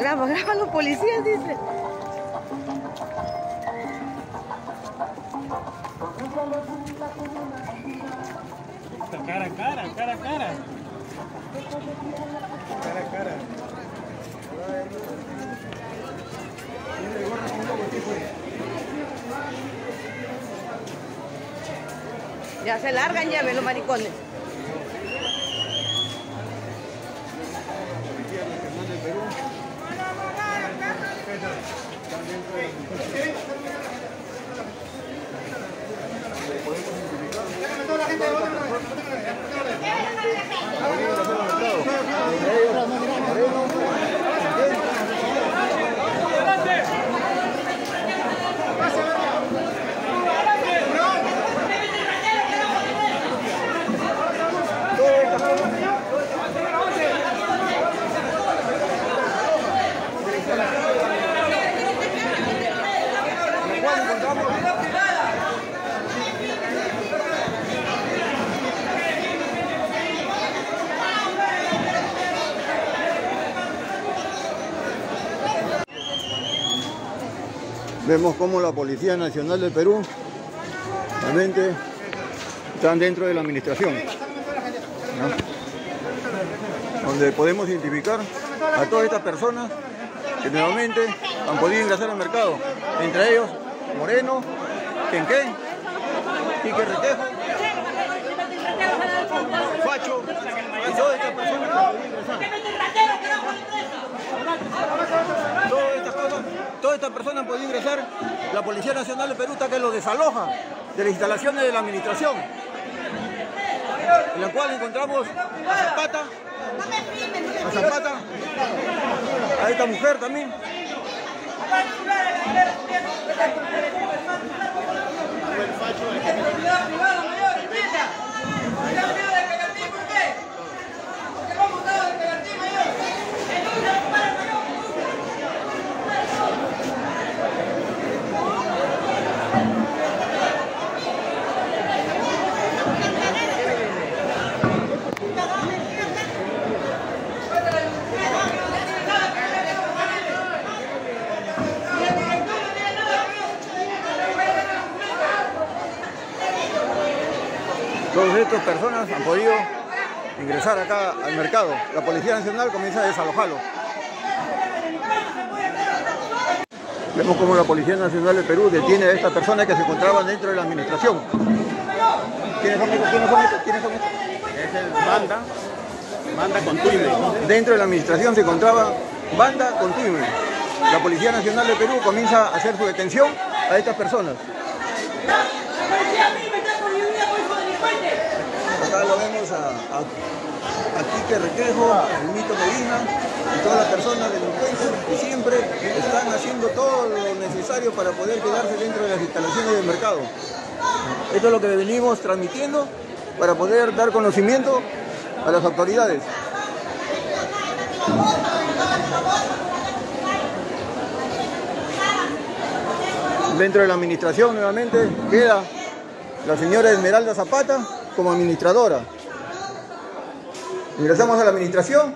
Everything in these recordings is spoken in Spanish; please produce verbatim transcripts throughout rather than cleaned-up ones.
Graba, graba a los policías, dice. Cara a cara, cara a cara. Cara a cara. Ya se largan, ya ven los maricones. Vemos cómo la Policía Nacional del Perú realmente están dentro de la administración, ¿no? Donde podemos identificar a todas estas personas que nuevamente han podido ingresar al mercado, entre ellos Moreno, Quenquén, Quique Requejo, Facho y todas estas personas que han podido ingresar. Todas estas cosas, todas estas personas han podido ingresar. La Policía Nacional del Perú está que los desaloja de las instalaciones de la administración, en la cual encontramos a Zapata, a Zapata, a esta mujer también. Todas estas personas han podido ingresar acá al mercado. La Policía Nacional comienza a desalojarlo. Vemos cómo la Policía Nacional del Perú detiene a estas personas que se encontraban dentro de la administración. ¿Quiénes son estos? ¿Quiénes son estos? ¿Quiénes son estos? Es el banda, banda con tuible. Dentro de la administración se encontraba banda con tuible. La Policía Nacional del Perú comienza a hacer su detención a estas personas. Acá lo vemos a, a, a Quique Requejo, a Mito Medina y todas las personas delincuentes que siempre están haciendo todo lo necesario para poder quedarse dentro de las instalaciones del mercado. Esto es lo que venimos transmitiendo para poder dar conocimiento a las autoridades. Dentro de la administración nuevamente queda la señora Esmeralda Zapata como administradora. Ingresamos a la administración,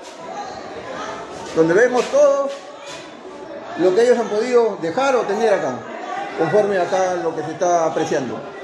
donde vemos todo lo que ellos han podido dejar o tener acá, conforme acá lo que se está apreciando.